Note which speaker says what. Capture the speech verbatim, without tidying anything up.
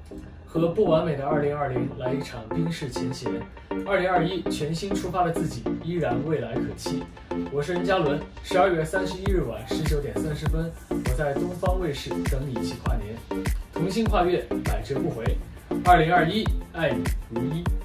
Speaker 1: 和不完美的二零二零来一场冰释前嫌，二零二一全新出发的自己依然未来可期。我是任嘉伦，十二月三十一日晚十九点三十分，我在东方卫视等你一起跨年，同心跨越，百折不回。二零二一，爱你如一。